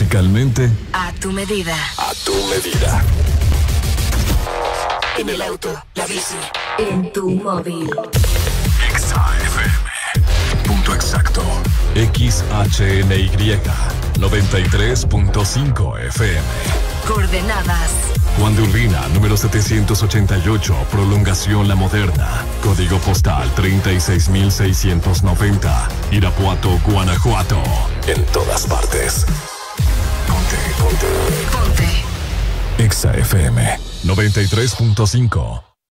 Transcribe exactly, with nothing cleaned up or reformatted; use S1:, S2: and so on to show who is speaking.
S1: Musicalmente,
S2: a tu medida.
S1: A tu medida. En el auto, la bici,
S2: en tu móvil.
S1: Exa F M. Punto exacto. X H N Y noventa y tres punto cinco F M.
S2: Coordenadas.
S1: Juan de Urbina, número setecientos ochenta y ocho, prolongación La Moderna. Código postal treinta y seis mil seiscientos noventa. Irapuato, Guanajuato. En todas partes. Ponte, ponte.
S2: Ponte.
S1: Exa F M noventa y tres punto cinco.